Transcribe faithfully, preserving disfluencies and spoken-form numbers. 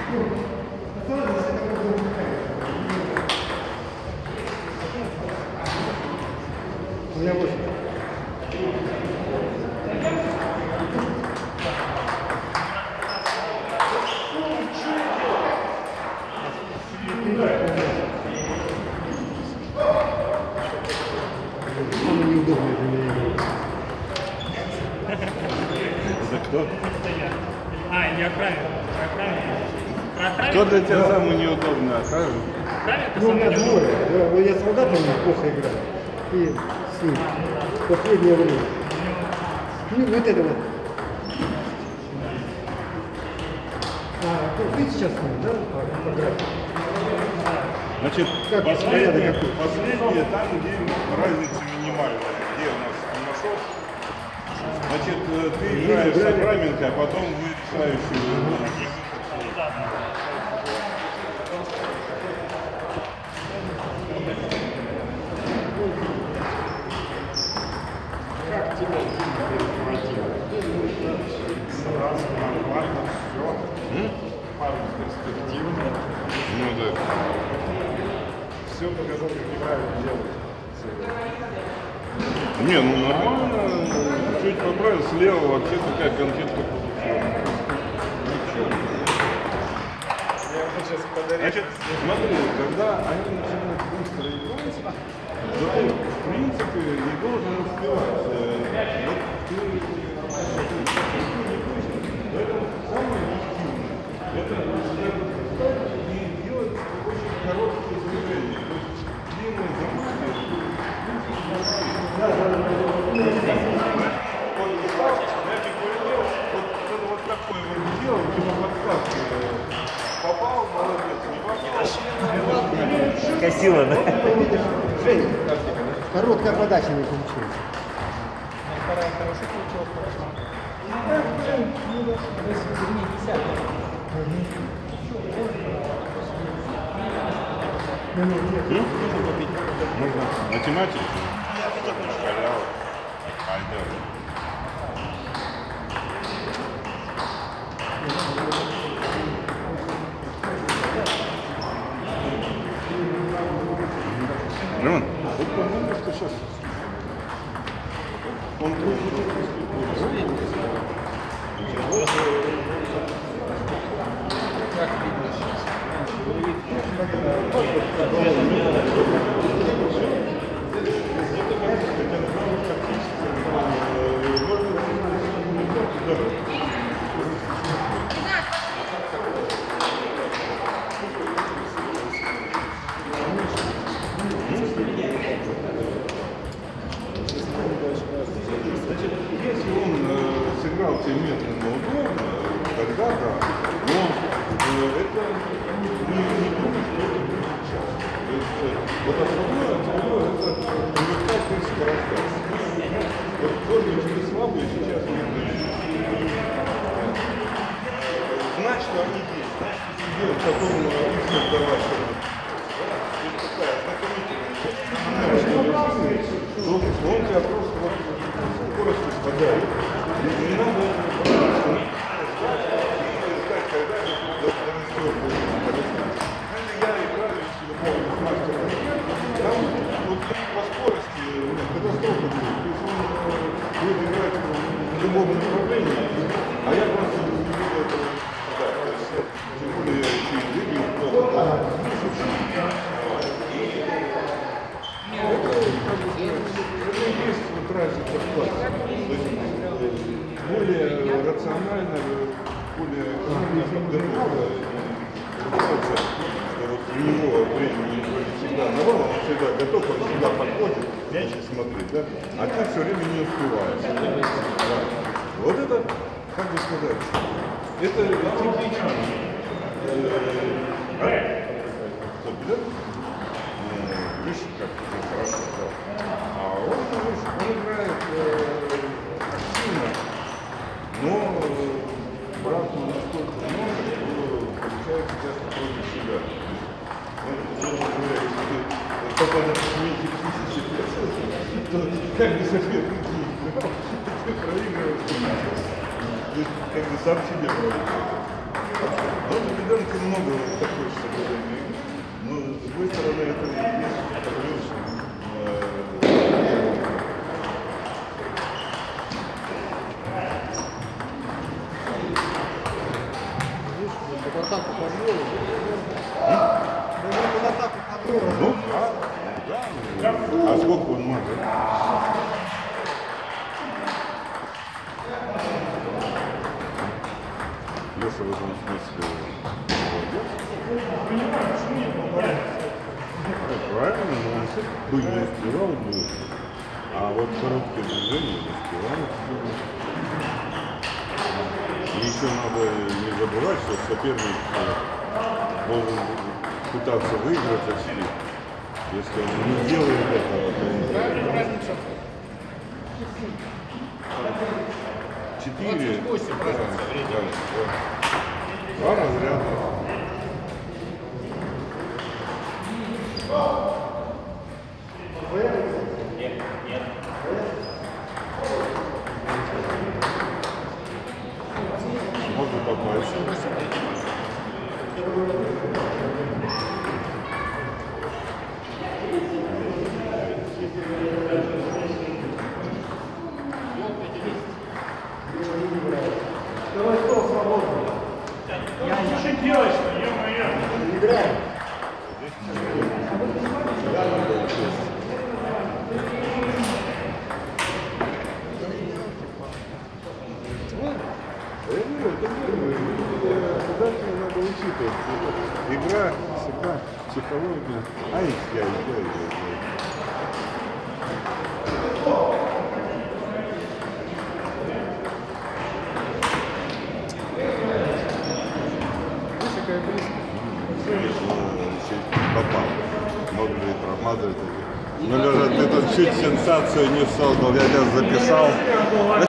У меня восемь. Самое неудобное для меня игра. За кто? А, не отправил. Кто для тебя самый неудобный? Отправил? Ну, у меня двое. Я, я солдатами плохо играю. И с ним. Последнее время. Ну, вот это вот. А, ты сейчас с ним, да, поиграть? Значит, Как последнее, какой? последнее там, где разница минимальная, где у нас нашел. Значит, ты играешь с Абраменко, а потом вы решающую. Как тебе сразу нормально все. Парень перспективный. Ну да. Все показал, как неправильно делать. Не, ну нормально. Чуть поправил слева, вообще такая конфетка получилась. Я ему сейчас подарил. Значит, смотри, когда они начинают быстро играть, то ты, в принципе, не должен успевать. Вот ты это самое эффективное. Это и делать очень короткие движения. То есть длинные замахи. Да, да, да. Вот это вот такое вот дело, типа подсказки. Попал, молодец, не попал. Косила, да? Видишь, Жень, короткая подача не получилась. Вторая хорошо получилась, Можно математику? Халява. Пойдет. Роман, вот по-моему, что сейчас он Как видно сейчас. Значит, если он э, сыграл тем методом удобно, тогда да. Но э, это не, не будет только сейчас. То есть, э, вот основное, основное это универсальная скорость. Вот кормички слабые сейчас видно. Знать, что они есть, знать, что себе в таком их создавать. Это такая знакомительная. Он тебя просто вот скоростью спадает. Не надо ждать, когда это дорастет. Я играю с любовью с мастером. Там вот по скорости катастрофа будет. То есть он будет играть в любом направлении, а я просто не буду этого ждать. То есть, тем более, через двигаю плохо. Есть вот разница в классе. То есть более рационально, более подготовка. Вот у него времени всегда навал, он всегда готов, он всегда подходит, мяч смотрит, да? А ты все время не успеваешь. Да. Вот это, как бы сказать, это типично. Стоп, да? Видишь, как ты хорошо сказал. А он, он играет э, активно, но э, брат он настолько много, что получается часто против себя. Он, говоря, если ты попадаешь в меньше пятьдесят процентов, то как бы соперник не играл, ты проигрываешь. То есть как бы сам себе проигрываешь. Но у Беденко много такой соблюдения. Но с другой стороны, это и есть плюс. Под атаку подвел. Под атаку подвел. Ну, а, да. А сколько он может? Леша в этом смысле молодец. Правильно, но он бы не успевал бы. А вот короткое движение не успевал. И еще надо не забывать, что соперник должен пытаться выиграть очки. Если он не делает этого, то четыре. двадцать восемь разница времени. Два разряда. Нет, нет. Можно попасть. Давай стол свободно. Я что делаешь-то, ё-моё? Играем. Обязательно надо учитывать. Игра всегда психология. Ай, я, я, я, я. Видишь, какая близко. Попал. Много ли промазали. Ну, Лёша, ты тут чуть сенсацию не создал. Я тебя записал.